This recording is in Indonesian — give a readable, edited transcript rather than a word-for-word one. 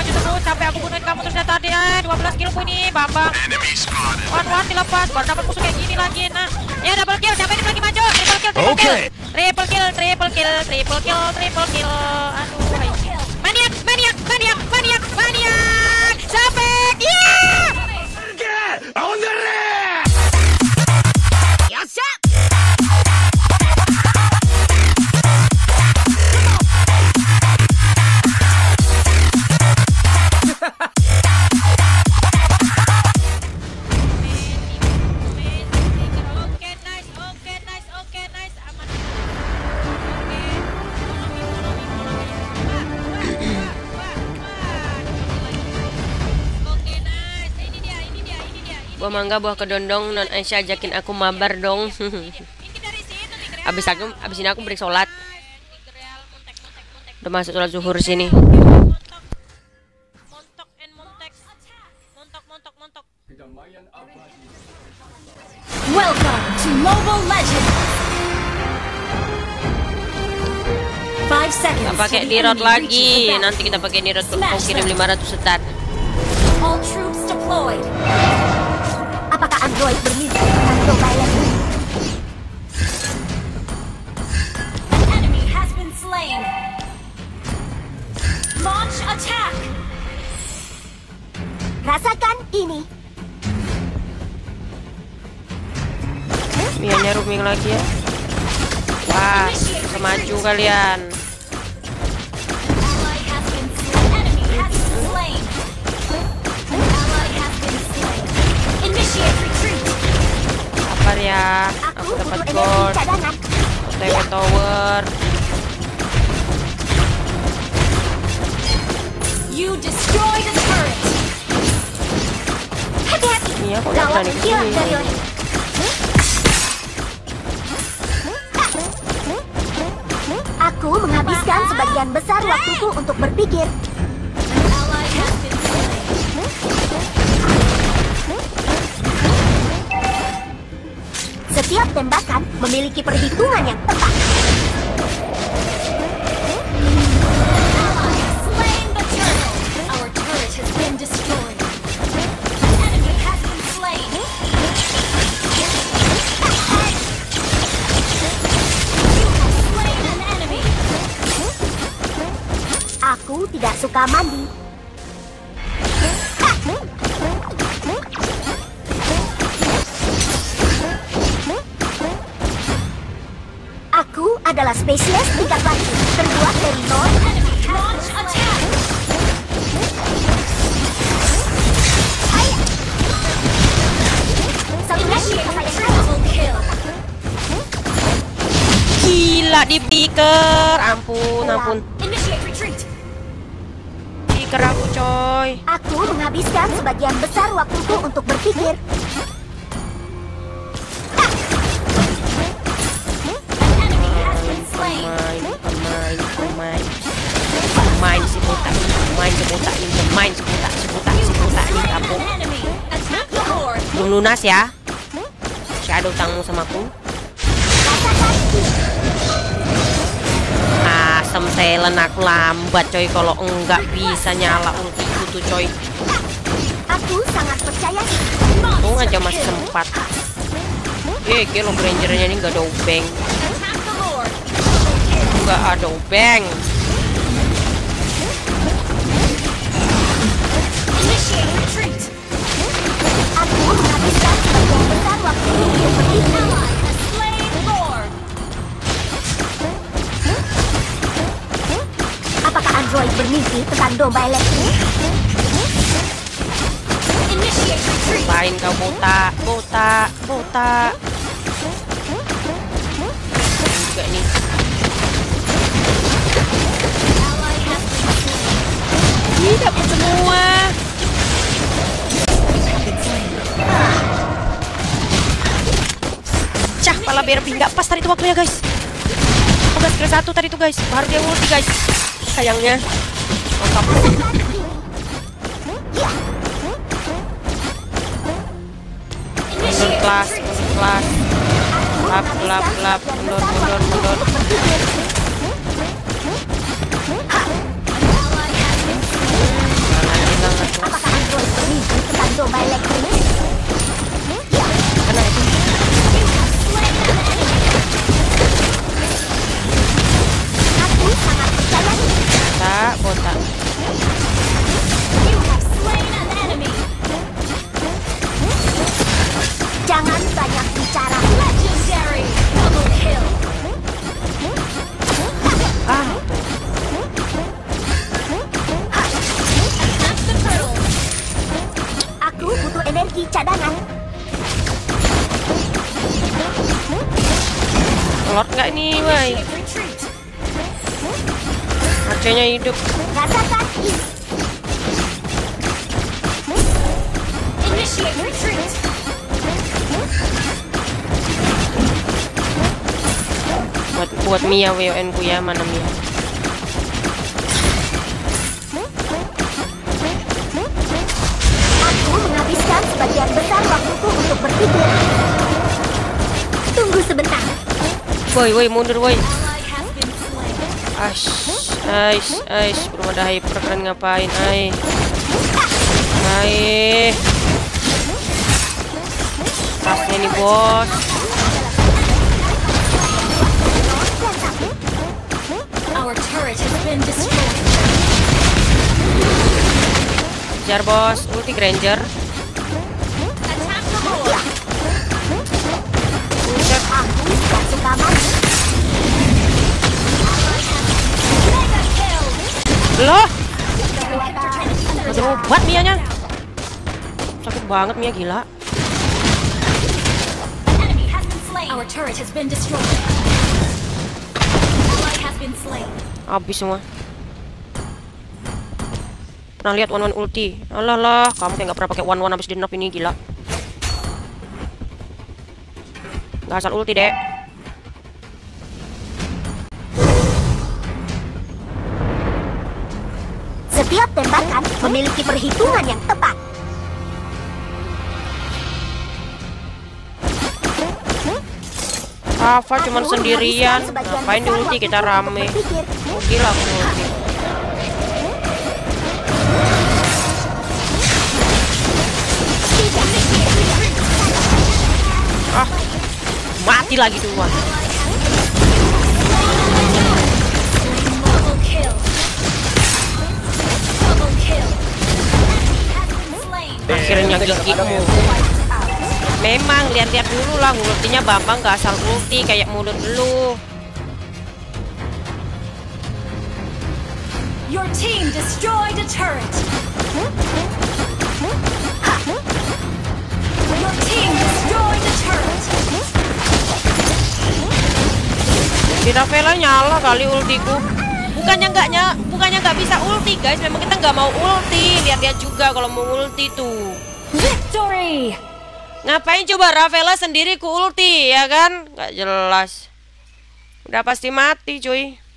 maju terus sampai aku bunuhin kamu terus tadi. 12 killku ini, Bambang. Wan dilepas, baru dapat musuh kayak gini lagi. Nah, ya double kill, siapa ini lagi maju? Triple kill. Aduh, maniak. Sampai, yeah! Buah mangga, buah kedondong, non Aisyah ajakin aku mabar dong. Abis ini aku break sholat. Udah masuk sholat zuhur sini. Welcome to Mobile Legends. 5 seconds. Kita pakai dirot lagi. Nanti kita pakai dirot mau kirim 500 setat. All troops deployed. Apakah android bermimpi dengan Mobile Legends? An enemy has been slain. Launch attack. Rasakan ini. Mianya roaming lagi ya. Wah, bisa maju kalian. Ally has been slain. Enemy has been slain. Ally has been slain. Initiate retreat. Sabar ya, aku dapat gold. OTW tower. You destroy the turret. Hati-hati. Mia kok nggak berani kesini? Aku menghabiskan sebagian besar waktuku untuk berpikir. Setiap tembakan memiliki perhitungan yang tepat. Aku tidak suka mandi. Aku adalah spesies tingkat lanjut, terbuat dari non. Launch attack. Gila di picker. Ampun. Picker aku coy. Aku menghabiskan sebagian besar waktuku untuk berpikir. Main si botak ini kampung. Belum lunas ya. Shadow tangmu sama aku. Asem talent aku lambat coy, kalau enggak bisa nyala ultiku tuh coy. Aku sangat percaya. Untung aja masih sempat. Kilo rangernya ini nggak ada obeng. Nggak ada obeng. Aku menghabiskan sebagian besar waktu untuk berpikir. Apakah android bermimpi tentang domba elektrik? Main kau botak. Juga nih. Ih, dapat semua. Cah, pala BRB nggak pas tadi itu waktunya guys. Aku gas kira 1 tadi tuh guys. Baru dia ulti guys. Sayangnya. Mantap. Kelas. Lap. Mundur. kotak. You have slain an enemy. Jangan banyak bicara. Legendary double kill. Ah, Attack the turtle. Aku butuh energi cadangan. telur nggak nih, woi? Initiate retreat. Acenya hidup. Rasakan ini. Initiate retreat. Buat Mia WON ku ya, mana Mia? Aku menghabiskan sebagian besar waktuku untuk berpikir. Tunggu sebentar. Woi, mundur woi. Ally has been slain. Ais, belum ada hyper, kalian ngapain, ai? Tasnya nih, bos. Our turret has been destroyed. Kejar, bos. Ulti Granger. Attack the Lord. Buset. Aku tidak suka mati. Mega kill. Loh, berobat Mianya. Sakit banget Mia, gila. Enemy has been slain. Our turret has been destroyed. Ally has been slain. Habis semua. Nah, lihat one ulti. Alah lah, kamu kayak nggak pernah pakai one habis di nerf ini, gila. Nggak asal ulti deh. Setiap tembakan memiliki perhitungan yang tepat. Rafa cuman Aku sendirian. menghabiskan sebagian Ngapain di besar ulti, kita waktuku rame. untuk berpikir. Oh, gila aku ulti. Ah, mati lagi tuh. Double kill. Double kill. Has been slain. Akhirnya gigimu. Memang lihat-lihat dulu lah, ultinya Bambang gak asal ulti kayak mulut lu. Your team destroyed a turret. Your team destroyed a turret. Si Rafaela nyala kali ultiku. Bukannya nggak bisa ulti guys, memang kita nggak mau ulti. Lihat-lihat juga kalau mau ulti tuh. Victory. Ngapain coba Rafaela sendiri ku ulti ya kan? Nggak jelas. Udah pasti mati cuy.